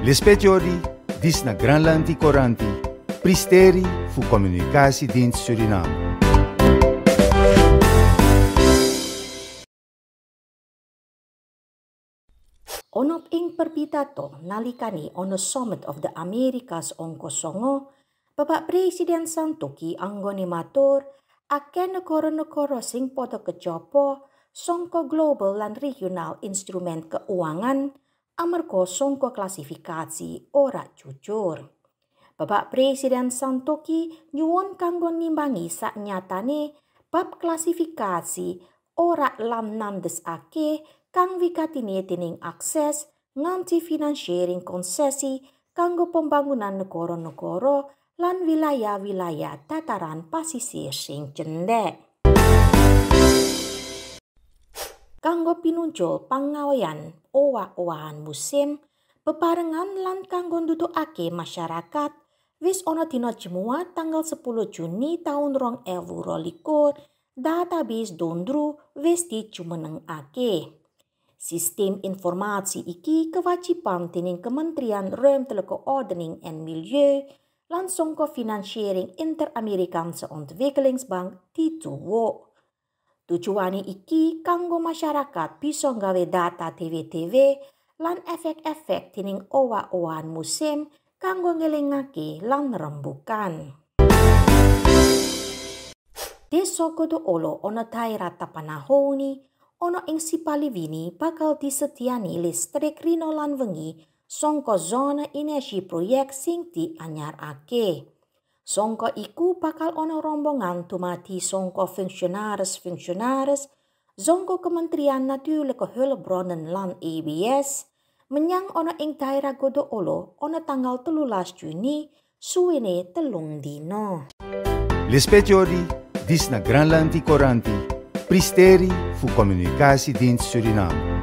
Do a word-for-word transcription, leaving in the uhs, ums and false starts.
Lispetiori, dis na Granlandi Coranti, Pristeri fu Communicatiedienst Suriname. Onop ing perbitato nalikani on the Summit of the Americas ongko songo, Bapak Presiden Santoki anggone matur akeh negara-negara sing padha kecopo songko global lan regional instrumen keuangan amarga songko klasifikasi ora jujur. Bapak Presiden Santoki nyuwun kanggo nimbangi saknyatane bab klasifikasi ora lam nandesake kang wikatine dening akses nganti financiering konsesi kanggo pembangunan negara-negara lan wilayah-wilayah dataran pasisir sing cendhek. Kanggo pinunjul pangawean owah-owahan musim bebarengan lan kanggo nduduhake masyarakat wis ana dina Jumat tanggal sepuluh Juni tahun rong ewu rolikur database Dondru wis dijumenengake. Sistem informasi iki kewajiban dening Kementerian Ruimtelijke Ordening en Milieu lan songko Financiering Inter-Amerikaanse Ontwikkelingsbank dituwuk. Tujuane iki kanggo masyarakat bisa nggawe data dewe-dewe lan efek-efek dening owah-owahan musim kanggo ngelingake lan rembukan. Desa Godoolo ana daerah Tapanahoni ana ing Sipaliwini bakal disediani listrik rino lan wengi songko zona energi proyek sing dianyarake. Songko iku bakal ana rombongan dumadi songko fungsionaris-fungsionaris songko Kementerian Natuurlike Hulpbronnen lan E B S menyang ana ing daerah Godoolo ana tanggal telulas Juni suwene telung dino. Lispetiori, dis na Granlandi Coranti, Pristeri fu Communicatiedienst Suriname.